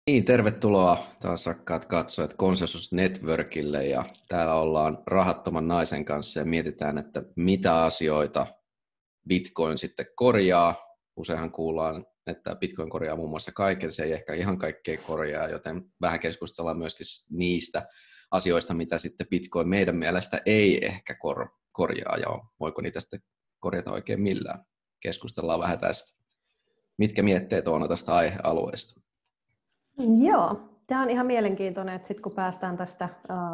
Niin, tervetuloa taas rakkaat katsojat Consensus Networkille ja täällä ollaan rahattoman naisen kanssa ja mietitään, että mitä asioita Bitcoin sitten korjaa. Useinhan kuullaan, että Bitcoin korjaa muun muassa kaiken, se ei ehkä ihan kaikkea korjaa, joten vähän keskustellaan myöskin niistä asioista, mitä sitten Bitcoin meidän mielestä ei ehkä korjaa ja voiko niitä sitten korjata oikein millään. Keskustellaan vähän tästä. Mitkä mietteet on tästä aihealueesta? Joo, tämä on ihan mielenkiintoinen, että sitten kun päästään tästä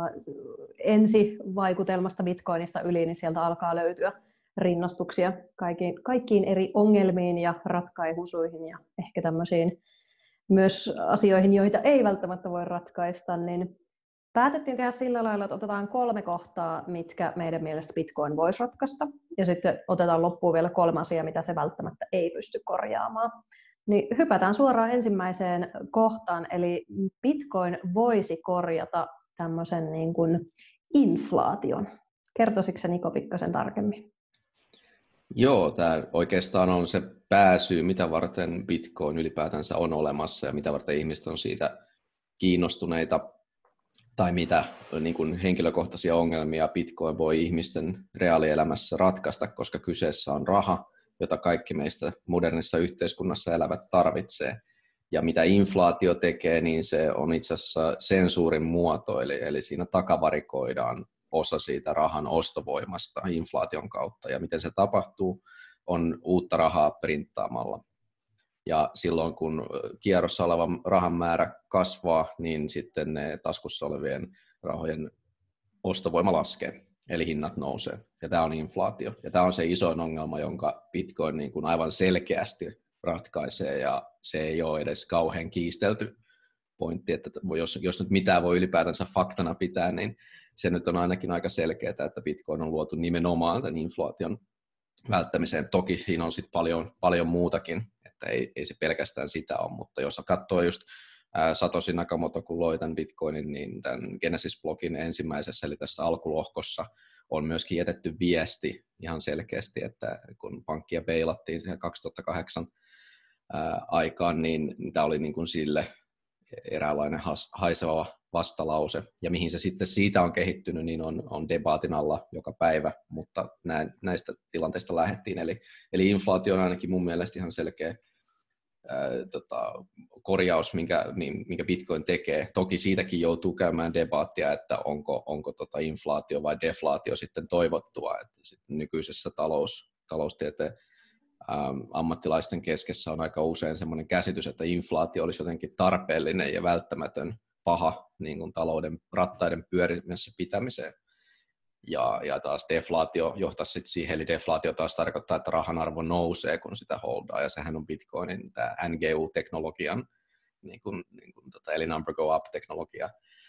ensivaikutelmasta Bitcoinista yli, niin sieltä alkaa löytyä rinnastuksia kaikkiin eri ongelmiin ja ratkaisuihin ja ehkä tämmöisiin myös asioihin, joita ei välttämättä voi ratkaista, niin päätettiin tehdä sillä lailla, että otetaan 3 kohtaa, mitkä meidän mielestä Bitcoin voisi ratkaista, ja sitten otetaan loppuun vielä 3 asiaa, mitä se välttämättä ei pysty korjaamaan. Niin hypätään suoraan ensimmäiseen kohtaan, eli Bitcoin voisi korjata tämmöisen niin kuin inflaation. Kertoisitko Niko pikkasen tarkemmin? Joo, tämä oikeastaan on se pääsyy, mitä varten Bitcoin ylipäätänsä on olemassa ja mitä varten ihmiset on siitä kiinnostuneita tai mitä niin kuin henkilökohtaisia ongelmia Bitcoin voi ihmisten reaalielämässä ratkaista, koska kyseessä on raha, jota kaikki meistä modernissa yhteiskunnassa elävät tarvitsee. Ja mitä inflaatio tekee, niin se on itse asiassa sensuurin muoto, eli siinä takavarikoidaan osa siitä rahan ostovoimasta inflaation kautta. Ja miten se tapahtuu, on uutta rahaa printtaamalla. Ja silloin kun kierrossa oleva rahan määrä kasvaa, niin sitten ne taskussa olevien rahojen ostovoima laskee, eli hinnat nousee. Ja tämä on inflaatio. Ja tämä on se isoin ongelma, jonka Bitcoin niin kuin aivan selkeästi ratkaisee, ja se ei ole edes kauhean kiistelty pointti, että jos nyt mitään voi ylipäätänsä faktana pitää, niin se nyt on ainakin aika selkeää, että Bitcoin on luotu nimenomaan tämän inflaation välttämiseen. Toki siinä on sitten paljon muutakin, että ei se pelkästään sitä ole, mutta jos katsoo just Satoshi Nakamoto, kun loi tämän Bitcoinin, niin tämän Genesis-blogin ensimmäisessä, eli tässä alkulohkossa, on myöskin jätetty viesti ihan selkeästi, että kun pankkia beilattiin 2008 aikaan, niin tämä oli niin kuin sille eräänlainen haiseva vastalause. Ja mihin se sitten siitä on kehittynyt, niin on debaatin alla joka päivä, mutta näistä tilanteista lähdettiin. Eli inflaatio on ainakin mun mielestä ihan selkeä korjaus, minkä Bitcoin tekee. Toki siitäkin joutuu käymään debaattia, että onko inflaatio vai deflaatio sitten toivottua. Että sitten nykyisessä taloustieteen ammattilaisten keskessä on aika usein semmoinen käsitys, että inflaatio olisi jotenkin tarpeellinen ja välttämätön paha niin kuin talouden rattaiden pyörimässä pitämiseen. Ja taas deflaatio johtaa sitten siihen, eli deflaatio taas tarkoittaa, että rahan arvo nousee, kun sitä holdaa, ja sehän on Bitcoinin tämä NGU-teknologian, eli number go up-teknologia,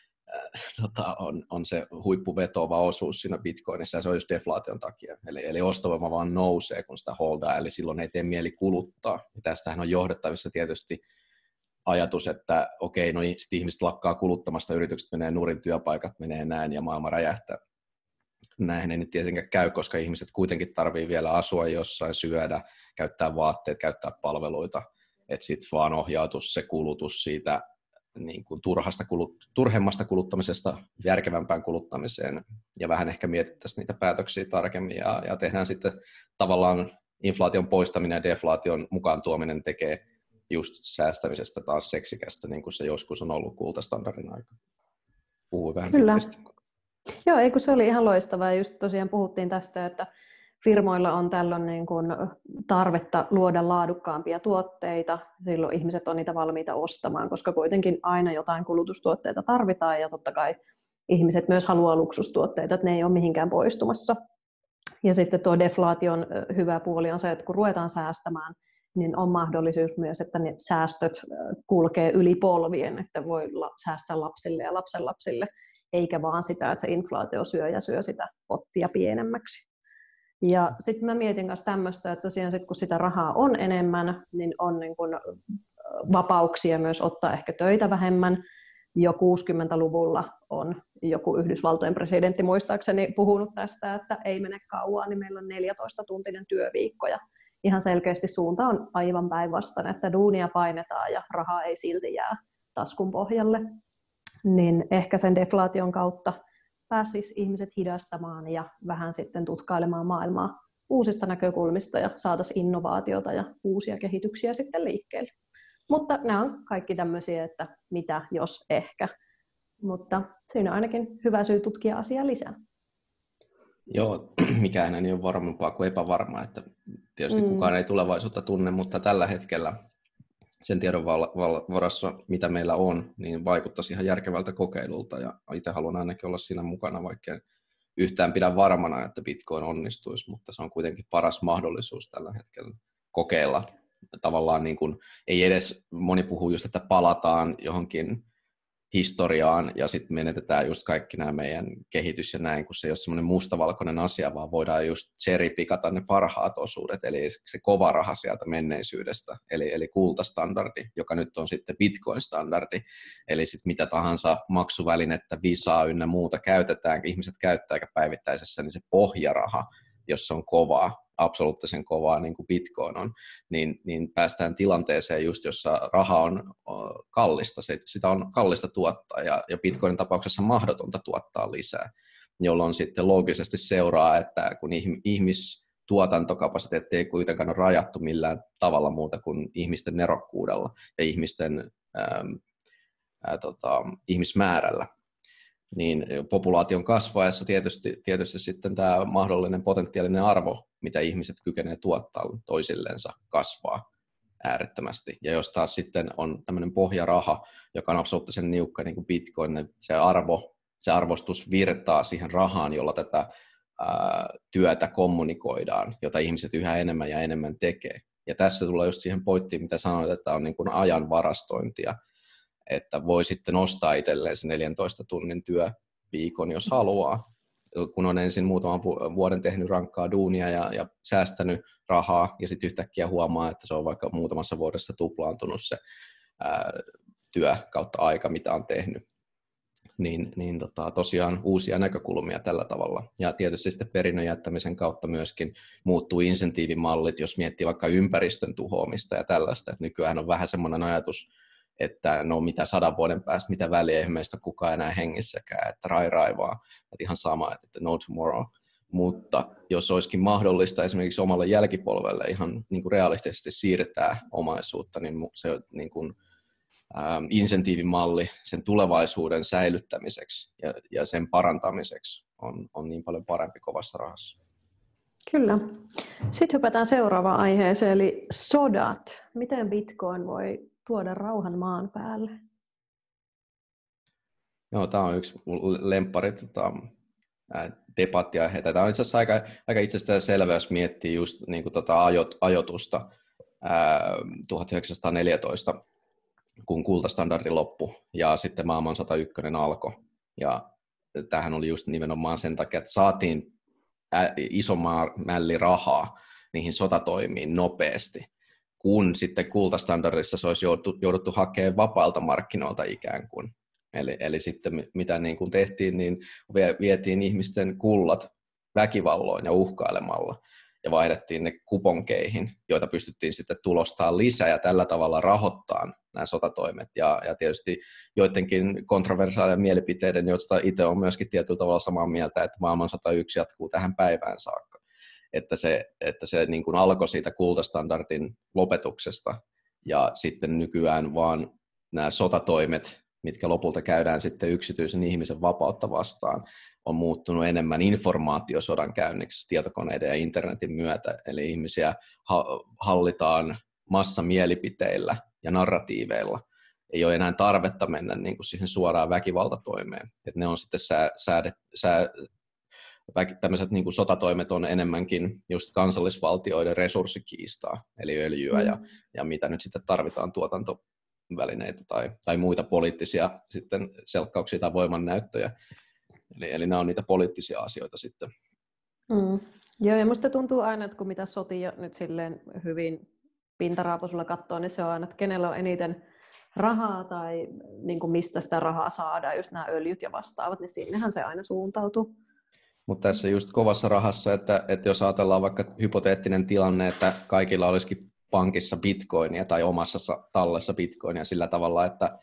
on se huippuvetoava osuus siinä Bitcoinissa, ja se on just deflaation takia. Eli ostovoima vaan nousee, kun sitä holdaa, eli silloin ei tee mieli kuluttaa. Ja tästähän on johdettavissa tietysti ajatus, että okei, no sitten ihmiset lakkaa kuluttamasta, yritykset menee nurin, työpaikat menee näin, ja maailma räjähtää. Näinhän ei nyt tietenkään käy, koska ihmiset kuitenkin tarvii vielä asua jossain, syödä, käyttää vaatteet, käyttää palveluita, että sitten vaan ohjautuu se kulutus siitä niin kuin turhemmasta kuluttamisesta järkevämpään kuluttamiseen, ja vähän ehkä mietittäisiin niitä päätöksiä tarkemmin, ja tehdään sitten tavallaan inflaation poistaminen ja deflaation mukaan tuominen tekee just säästämisestä taas seksikästä, niin kuin se joskus on ollut kultastandardin aika. Puhuin vähän pitkästi. Joo, ei kun se oli ihan loistavaa. Just tosiaan puhuttiin tästä, että firmoilla on tällöin niin kuin tarvetta luoda laadukkaampia tuotteita. Silloin ihmiset on niitä valmiita ostamaan, koska kuitenkin aina jotain kulutustuotteita tarvitaan, ja totta kai ihmiset myös haluaa luksustuotteita, että ne ei ole mihinkään poistumassa. Ja sitten tuo deflaation hyvä puoli on se, että kun ruvetaan säästämään, niin on mahdollisuus myös, että ne säästöt kulkee yli polvien, että voi säästää lapsille ja lapsenlapsille, eikä vaan sitä, että se inflaatio syö sitä pottia pienemmäksi. Ja sitten mä mietin myös tämmöistä, että tosiaan sit, kun sitä rahaa on enemmän, niin on niin kun vapauksia myös ottaa ehkä töitä vähemmän. Jo 60-luvulla on joku Yhdysvaltojen presidentti muistaakseni puhunut tästä, että ei mene kauan, niin meillä on 14-tuntinen työviikko. Ja ihan selkeästi suunta on aivan päinvastainen, että duunia painetaan ja rahaa ei silti jää taskun pohjalle, niin ehkä sen deflaation kautta pääsisi ihmiset hidastamaan ja vähän sitten tutkailemaan maailmaa uusista näkökulmista ja saataisiin innovaatiota ja uusia kehityksiä sitten liikkeelle. Mutta nämä on kaikki tämmöisiä, että mitä, jos, ehkä. Mutta siinä on ainakin hyvä syy tutkia asiaa lisää. Joo, mikään ei ole varmempaa kuin epävarma, että tietysti kukaan ei tulevaisuutta tunne, mutta tällä hetkellä sen tiedon varassa, mitä meillä on, niin vaikuttaisi ihan järkevältä kokeilulta, ja itse haluan ainakin olla siinä mukana, vaikka yhtään pidä varmana, että Bitcoin onnistuisi, mutta se on kuitenkin paras mahdollisuus tällä hetkellä kokeilla. Tavallaan niin kuin, ei edes, moni puhuu just, että palataan johonkin historiaan ja sitten menetetään just kaikki nämä meidän kehitys ja näin, kun se ei ole semmoinen mustavalkoinen asia, vaan voidaan just cherry-pikata ne parhaat osuudet, eli se kova raha sieltä menneisyydestä, eli kultastandardi, joka nyt on sitten Bitcoin-standardi, eli sitten mitä tahansa maksuvälinettä, visaa ynnä muuta käytetään, ihmiset käyttää aika päivittäisessä, niin se pohjaraha, jos se on kovaa, absoluuttisen kovaa, niin kuin Bitcoin on, niin päästään tilanteeseen just, jossa raha on kallista, sitä on kallista tuottaa, ja Bitcoinin tapauksessa mahdotonta tuottaa lisää, jolloin sitten loogisesti seuraa, että kun ihmistuotantokapasiteetti ei kuitenkaan ole rajattu millään tavalla muuta kuin ihmisten nerokkuudella ja ihmismäärällä, niin populaation kasvaessa tietysti sitten tämä mahdollinen potentiaalinen arvo, mitä ihmiset kykenevät tuottaa toisillensa, kasvaa äärettömästi. Ja jos taas sitten on tämmöinen pohjaraha, joka on absoluuttisen niukka, niin kuin Bitcoin, niin se arvostus virtaa siihen rahaan, jolla tätä työtä kommunikoidaan, jota ihmiset yhä enemmän ja enemmän tekee. Ja tässä tulee just siihen pointtiin, mitä sanoit, että on niin kuin ajan varastointia, että voi sitten ostaa itselleen se 14 tunnin työviikon, jos haluaa, kun on ensin muutaman vuoden tehnyt rankkaa duunia ja säästänyt rahaa, ja sitten yhtäkkiä huomaa, että se on vaikka muutamassa vuodessa tuplaantunut se työ kautta aika, mitä on tehnyt. Tosiaan uusia näkökulmia tällä tavalla. Ja tietysti sitten perinnön jättämisen kautta myöskin muuttuu insentiivimallit, jos miettii vaikka ympäristön tuhoamista ja tällaista. Että nykyään on vähän semmoinen ajatus, että no mitä 100 vuoden päästä, mitä väliä, ei meistä kukaan enää hengissäkään, että raivaa, että ihan sama, että no tomorrow. Mutta jos olisikin mahdollista esimerkiksi omalle jälkipolvelle ihan niin kuin realistisesti siirtää omaisuutta, niin se niin kuin, insentiivimalli sen tulevaisuuden säilyttämiseksi ja sen parantamiseksi on niin paljon parempi kovassa rahassa. Kyllä. Sitten hypätään seuraavaan aiheeseen, eli sodat. Miten Bitcoin voi tuoda rauhan maan päälle? Joo, tämä on yksi lemppari debattiaiheita. Tämä on itse asiassa aika itsestään selvä, jos miettii just niin kuin ajoitusta 1914, kun kultastandardi loppui ja sitten maailmansota 1 alkoi. Ja tämähän oli just nimenomaan sen takia, että saatiin iso mälli rahaa niihin sotatoimiin nopeasti, kun sitten kultastandardissa se olisi jouduttu hakemaan vapailta markkinoilta ikään kuin. Eli sitten mitä niin kuin tehtiin, niin vietiin ihmisten kullat väkivalloin ja uhkailemalla ja vaihdettiin ne kuponkeihin, joita pystyttiin sitten tulostamaan lisää ja tällä tavalla rahoittamaan nämä sotatoimet. Ja tietysti joidenkin kontroversiaalien mielipiteiden, joista itse olen myöskin tietyllä tavalla samaa mieltä, että maailmansota 1 jatkuu tähän päivään saakka. Että se niin kuin alkoi siitä kultastandardin lopetuksesta ja sitten nykyään vaan nämä sotatoimet, mitkä lopulta käydään sitten yksityisen ihmisen vapautta vastaan, on muuttunut enemmän informaatiosodan käynniksi tietokoneiden ja internetin myötä. Eli ihmisiä hallitaan massamielipiteillä ja narratiiveilla. Ei ole enää tarvetta mennä niin kuin siihen suoraan väkivaltatoimeen. Et ne on sitten tämmöiset niin kuin sotatoimet on enemmänkin just kansallisvaltioiden resurssikiistaa, eli öljyä ja mitä nyt sitten tarvitaan tuotantovälineitä tai muita poliittisia sitten selkkauksia tai voimannäyttöjä. Eli nämä on niitä poliittisia asioita sitten. Joo, ja musta tuntuu aina, että kun mitä sotia nyt silleen hyvin pintaraapaisulla katsoo, niin se on aina, että kenellä on eniten rahaa tai niin kuin mistä sitä rahaa saadaan, just nämä öljyt ja vastaavat, niin sinnehän se aina suuntautuu. Mutta tässä just kovassa rahassa, että jos ajatellaan vaikka hypoteettinen tilanne, että kaikilla olisikin pankissa bitcoinia tai omassa tallessa bitcoinia sillä tavalla, että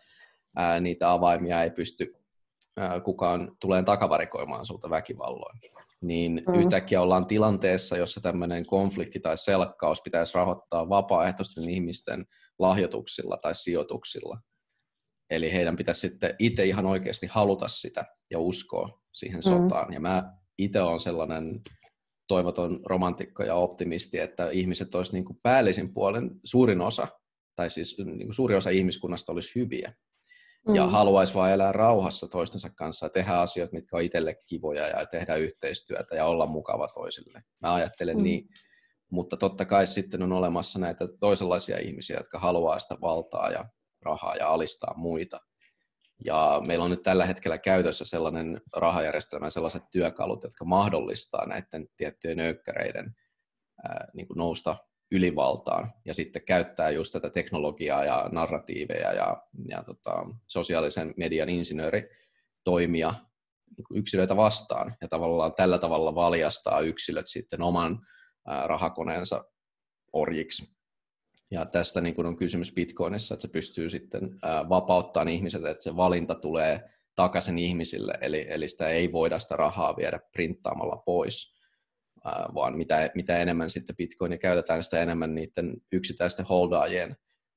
niitä avaimia ei pysty kukaan tulee takavarikoimaan sulta väkivalloin. Niin yhtäkkiä ollaan tilanteessa, jossa tämmöinen konflikti tai selkkaus pitäisi rahoittaa vapaaehtoisten ihmisten lahjoituksilla tai sijoituksilla. Eli heidän pitäisi sitten itse ihan oikeasti haluta sitä ja uskoa siihen sotaan. Ja mä itse olen sellainen toivoton romantikko ja optimisti, että ihmiset olisi niin kuin päällisin puolen suurin osa, tai siis niin kuin suuri osa ihmiskunnasta olisi hyviä. Ja haluaisi vaan elää rauhassa toistensa kanssa ja tehdä asioita, mitkä on itselle kivoja ja tehdä yhteistyötä ja olla mukava toisille. Mä ajattelen niin, mutta totta kai sitten on olemassa näitä toisenlaisia ihmisiä, jotka haluaa sitä valtaa ja rahaa ja alistaa muita. Ja meillä on nyt tällä hetkellä käytössä sellainen rahajärjestelmä ja sellaiset työkalut, jotka mahdollistaa näiden tiettyjen nöykkäreiden niin kuin nousta ylivaltaan ja sitten käyttää just tätä teknologiaa ja narratiiveja ja sosiaalisen median insinööritoimia niin kuin yksilöitä vastaan ja tavallaan tällä tavalla valjastaa yksilöt sitten oman rahakoneensa orjiksi. Ja tästä niin kuin on kysymys Bitcoinissa, että se pystyy sitten vapauttamaan ihmiset, että se valinta tulee takaisin ihmisille, eli sitä ei voida sitä rahaa viedä printtaamalla pois, vaan mitä enemmän sitten Bitcoinia käytetään, sitä enemmän niiden yksittäisten holdaajien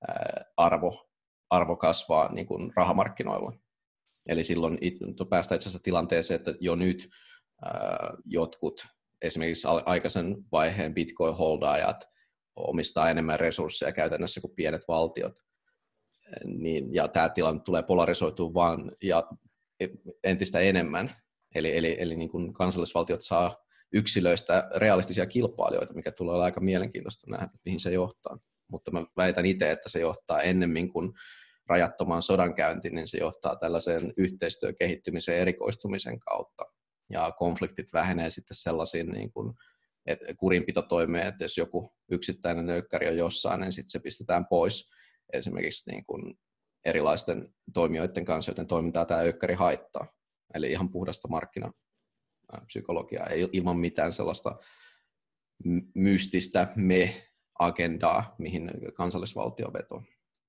arvo kasvaa niin kuin rahamarkkinoilla. Eli silloin päästään itse asiassa tilanteeseen, että jo nyt jotkut esimerkiksi aikaisen vaiheen Bitcoin-holdaajat omistaa enemmän resursseja käytännössä kuin pienet valtiot. Ja tämä tilanne tulee polarisoitua vaan ja entistä enemmän. Eli niin kuin kansallisvaltiot saa yksilöistä realistisia kilpailijoita, mikä tulee olla aika mielenkiintoista nähdä, mihin se johtaa. Mutta mä väitän itse, että se johtaa ennemmin kuin rajattomaan sodankäyntiin, niin se johtaa tällaiseen yhteistyön kehittymiseen ja erikoistumisen kautta. Ja konfliktit vähenee sitten sellaisiin niin kuin kurinpitotoimeen, että jos joku yksittäinen nöykkäri on jossain, niin sitten se pistetään pois esimerkiksi niin kuin erilaisten toimijoiden kanssa, joten toimintaa tämä öykkäri haittaa. Eli ihan puhdasta markkinapsykologiaa, ei ilman mitään sellaista mystistä me-agendaa, mihin kansallisvaltio vetoo.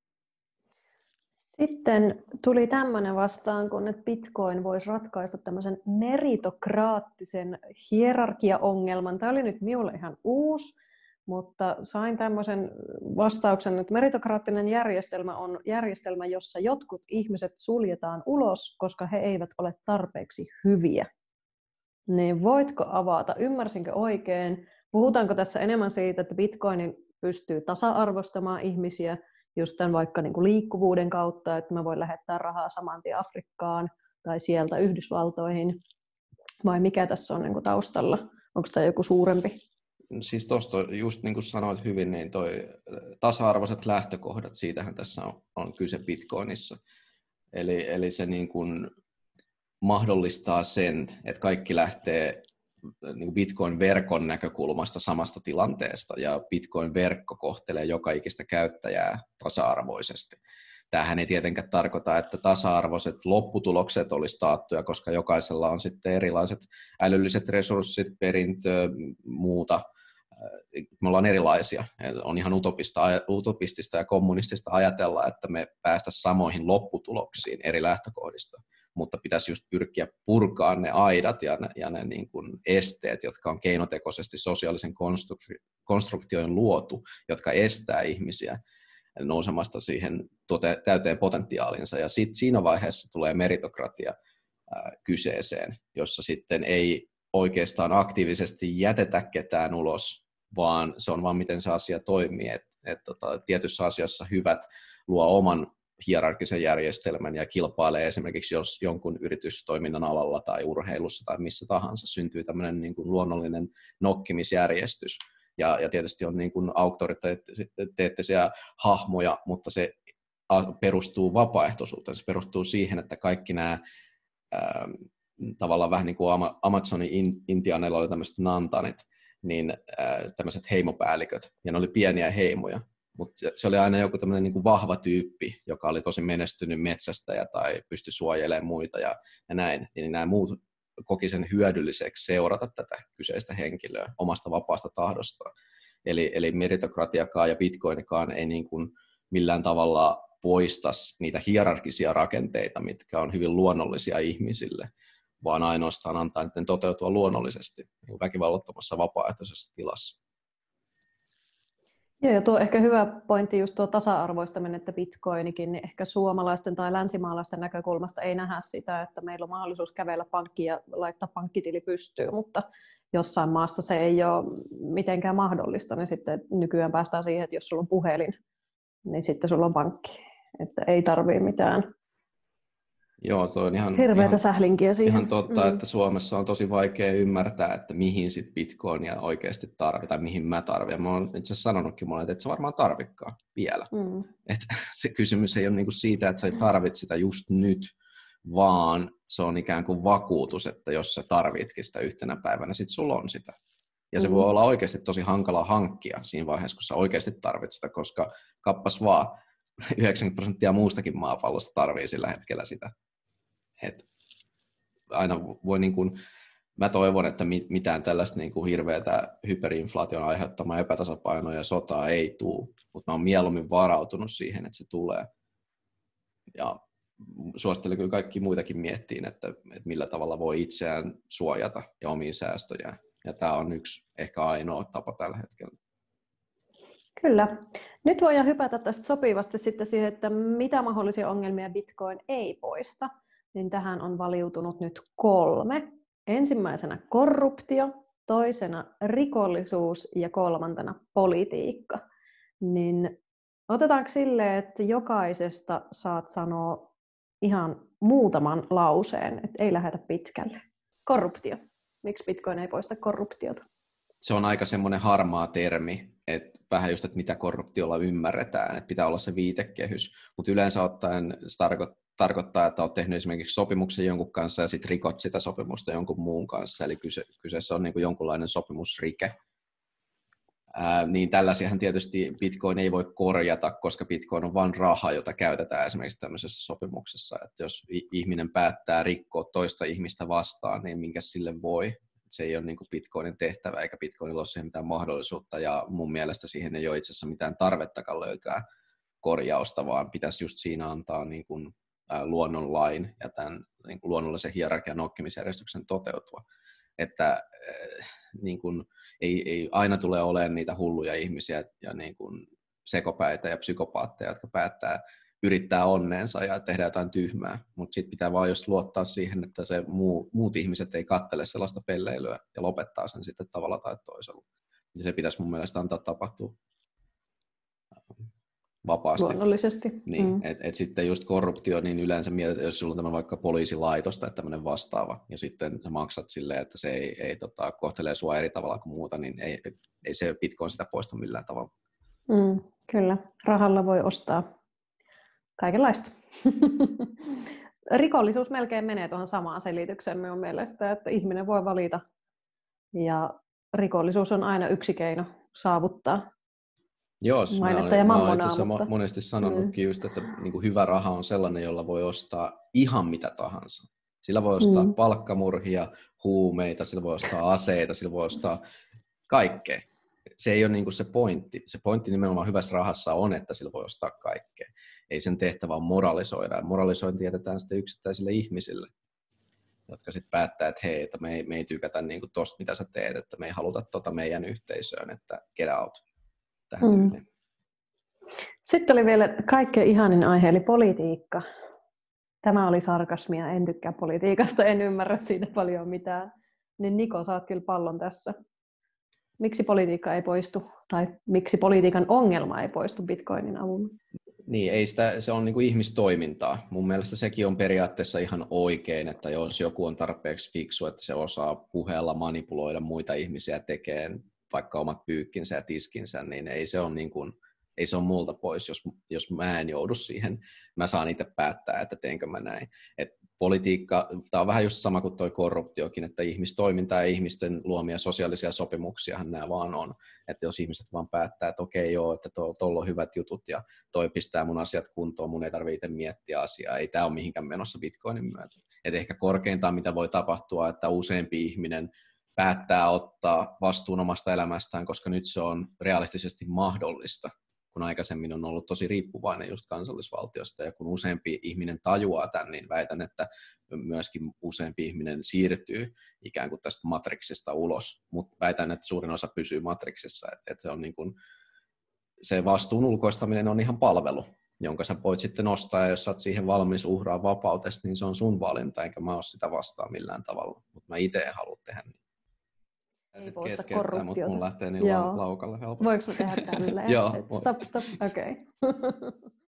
Sitten tuli tämmöinen vastaan, kun että Bitcoin voisi ratkaista tämmöisen meritokraattisen hierarkiaongelman. Tämä oli nyt minulle ihan uusi, mutta sain tämmöisen vastauksen, että meritokraattinen järjestelmä on järjestelmä, jossa jotkut ihmiset suljetaan ulos, koska he eivät ole tarpeeksi hyviä. Niin voitko avata, ymmärsinkö oikein? Puhutaanko tässä enemmän siitä, että Bitcoin pystyy tasa-arvostamaan ihmisiä, just tämän vaikka niin kuin liikkuvuuden kautta, että mä voin lähettää rahaa saman tien Afrikkaan tai sieltä Yhdysvaltoihin, vai mikä tässä on niin kuin taustalla? Onko tämä joku suurempi? Siis tuosta just niin kuin sanoit hyvin, niin toi tasa-arvoiset lähtökohdat, siitähän tässä on kyse Bitcoinissa. Eli se niin kuin mahdollistaa sen, että kaikki lähtee niin Bitcoin-verkon näkökulmasta samasta tilanteesta, ja Bitcoin-verkko kohtelee joka ikistä käyttäjää tasa-arvoisesti. Tämähän ei tietenkään tarkoita, että tasa-arvoiset lopputulokset olisi taattuja, koska jokaisella on sitten erilaiset älylliset resurssit, perintö, muuta. Me ollaan erilaisia. On ihan utopistista ja kommunistista ajatella, että me päästäisiin samoihin lopputuloksiin eri lähtökohdista. Mutta pitäisi just pyrkiä purkaa ne aidat ja ne niin kuin esteet, jotka on keinotekoisesti sosiaalisen konstruktioon luotu, jotka estää ihmisiä nousemasta siihen täyteen potentiaalinsa. Ja sitten siinä vaiheessa tulee meritokratia kyseeseen, jossa sitten ei oikeastaan aktiivisesti jätetä ketään ulos, vaan se on vaan miten se asia toimii. Tietyssä asiassa hyvät luo oman hierarkisen järjestelmän ja kilpailee esimerkiksi, jos jonkun yritystoiminnan alalla tai urheilussa tai missä tahansa syntyy tämmöinen niin kuin luonnollinen nokkimisjärjestys. Ja tietysti on niin kuin auktoriteettisia hahmoja, mutta se perustuu vapaaehtoisuuteen. Se perustuu siihen, että kaikki nämä tavallaan vähän niin kuin Amazonin intiaaneilla oli tämmöiset nantanit, niin tämmöiset heimopäälliköt, ja ne oli pieniä heimoja. Mutta se oli aina joku tämmöinen niin kuin vahva tyyppi, joka oli tosi menestynyt metsästäjä tai pystyi suojelemaan muita ja näin. Niin nämä muut koki sen hyödylliseksi seurata tätä kyseistä henkilöä omasta vapaasta tahdostaan. Eli meritokratiakaan ja bitcoinikaan ei niin kuin millään tavalla poista niitä hierarkisia rakenteita, mitkä on hyvin luonnollisia ihmisille, vaan ainoastaan antaa niiden toteutua luonnollisesti väkivallattomassa vapaaehtoisessa tilassa. Joo, ja tuo ehkä hyvä pointti, just tuo tasa-arvoistaminen, että bitcoinikin, niin ehkä suomalaisten tai länsimaalaisten näkökulmasta ei nähdä sitä, että meillä on mahdollisuus kävellä pankkiin ja laittaa pankkitili pystyyn, mutta jossain maassa se ei ole mitenkään mahdollista, niin sitten nykyään päästään siihen, että jos sulla on puhelin, niin sitten sulla on pankki, että ei tarvitse mitään. Joo, toi on hirveätä sählinkiä siihen. Ihan totta, että Suomessa on tosi vaikea ymmärtää, että mihin sit bitcoinia oikeasti tarvitaan, mihin mä tarvitsen. Mä oon itse asiassa sanonutkin mulle, että et sä varmaan tarvikaan vielä. Että se kysymys ei ole niinku siitä, että sä tarvit sitä just nyt, vaan se on ikään kuin vakuutus, että jos sä tarvitkin sitä yhtenä päivänä, sit sulla on sitä. Ja se voi olla oikeasti tosi hankala hankkia siinä vaiheessa, kun sä oikeasti tarvit sitä, koska kappas vaan 90% muustakin maapallosta tarvii sillä hetkellä sitä. Et aina voi niin kuin, mä toivon, että mitään tällaista niin kuin hirveätä hyperinflaation aiheuttamaa epätasapainoa ja sotaa ei tule, mutta mä oon mieluummin varautunut siihen, että se tulee. Ja suosittelen kyllä kaikki muitakin miettiin, että millä tavalla voi itseään suojata ja omiin säästöjään. Ja tämä on yksi ehkä ainoa tapa tällä hetkellä. Kyllä. Nyt voidaan hypätä tästä sopivasti sitten siihen, että mitä mahdollisia ongelmia Bitcoin ei poista. Niin tähän on valiutunut nyt 3. Ensimmäisenä korruptio, toisena rikollisuus ja 3. politiikka. Niin otetaanko silleen, että jokaisesta saat sanoa ihan muutaman lauseen, että ei lähdetä pitkälle. Korruptio. Miksi Bitcoin ei poista korruptiota? Se on aika semmoinen harmaa termi, että vähän just, että mitä korruptiolla ymmärretään, että pitää olla se viitekehys, mutta yleensä ottaen se tarkoittaa, että olet tehnyt esimerkiksi sopimuksen jonkun kanssa ja sitten rikot sitä sopimusta jonkun muun kanssa, eli kyseessä on niin kuin jonkunlainen sopimusrike. Niin tällaisiahan tietysti Bitcoin ei voi korjata, koska Bitcoin on vain raha, jota käytetään esimerkiksi tämmöisessä sopimuksessa, että jos ihminen päättää rikkoa toista ihmistä vastaan, niin minkä sille voi. Se ei ole niin kuin Bitcoinin tehtävä, eikä Bitcoinilla ole siihen mitään mahdollisuutta, ja mun mielestä siihen ei ole itse asiassa mitään tarvettakaan löytää korjausta, vaan pitäisi just siinä antaa niin kuin luonnonlain ja tämän niin kuin luonnollisen hierarkian nokkimisjärjestyksen toteutua. Että niin kuin, ei aina tule olemaan niitä hulluja ihmisiä ja niin kuin sekopäitä ja psykopaatteja, jotka yrittää onneensa ja tehdä jotain tyhmää, mutta sitten pitää vaan just luottaa siihen, että se muut ihmiset ei kattele sellaista pelleilyä ja lopettaa sen sitten tavalla tai toisella. Ja se pitäisi mun mielestä antaa tapahtua vapaasti. Luonnollisesti. Niin, et sitten just korruptio, niin yleensä mietitään, jos sulla on tämä vaikka poliisilaitos tai tämmöinen vastaava, ja sitten sä maksat silleen, että se ei kohtelee sua eri tavalla kuin muuta, niin ei se Bitcoin sitä poista millään tavalla. Kyllä, rahalla voi ostaa kaikenlaista. Rikollisuus melkein menee tuohon samaan selitykseen minun mielestä, että ihminen voi valita, ja rikollisuus on aina yksi keino saavuttaa. Joo, mä olen itse asiassa monesti sanonutkin just, että niin kuin hyvä raha on sellainen, jolla voi ostaa ihan mitä tahansa. Sillä voi ostaa palkkamurhia, huumeita, sillä voi ostaa aseita, sillä voi ostaa kaikkea. Se ei ole niin kuin se pointti. Se pointti nimenomaan hyvässä rahassa on, että sillä voi ostaa kaikkea. Ei sen tehtävä ole moralisoida. Moralisointi jätetään sitten yksittäisille ihmisille, jotka sitten päättää, että hei, että me ei tykätä niin kuin tosta, mitä sä teet, että me ei haluta tota meidän yhteisöön, että get out. Sitten oli vielä kaikkein ihanin aihe, eli politiikka. Tämä oli sarkasmia, en tykkää politiikasta, en ymmärrä siitä paljon mitään. Niin Niko, saat kyllä pallon tässä. Miksi politiikka ei poistu, tai miksi politiikan ongelma ei poistu Bitcoinin avulla? Niin, se on niin kuin ihmistoimintaa. Mun mielestä sekin on periaatteessa ihan oikein, että jos joku on tarpeeksi fiksu, että se osaa puheella manipuloida muita ihmisiä tekemään vaikka omat pyykkinsä ja tiskinsä, niin ei se ole multa pois, jos mä en joudu siihen. Mä saan itse päättää, että teenkö mä näin. Et politiikka, tämä on vähän just sama kuin toi korruptiokin, että ihmistoiminta ja ihmisten luomia sosiaalisia sopimuksiahan nämä vaan on. Että jos ihmiset vaan päättää, että okei joo, että tuolla on hyvät jutut ja toi pistää mun asiat kuntoon, mun ei tarvitse miettiä asiaa. Ei tämä ole mihinkään menossa Bitcoinin myötä. Et ehkä korkeintaan mitä voi tapahtua, että useampi ihminen päättää ottaa vastuun omasta elämästään, koska nyt se on realistisesti mahdollista, kun aikaisemmin on ollut tosi riippuvainen just kansallisvaltiosta, ja kun useampi ihminen tajuaa tämän, niin väitän, että myöskin useampi ihminen siirtyy ikään kuin tästä matriksista ulos, mutta väitän, että suurin osa pysyy matriksissa, että se on niin kuin, se vastuun ulkoistaminen on ihan palvelu, jonka sä voit sitten ostaa, ja jos sä oot siihen valmis uhraa vapautesta, niin se on sun valinta, enkä mä ole sitä vastaan millään tavalla, mutta mä itse en halua tehdä niin. Ei poista korruptiota. Mutta mun lähtee niin laukalle helposti. Voinko mä tehdä tälleen? Joo. Stop, okei. Okay.